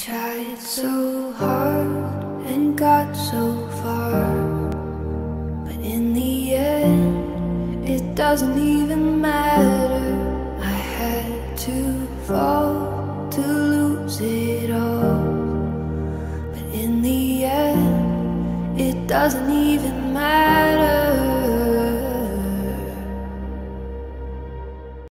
tried so hard and got so far, but in the end it doesn't even matter. I had to fall to lose it all, but in the end it doesn't even matter.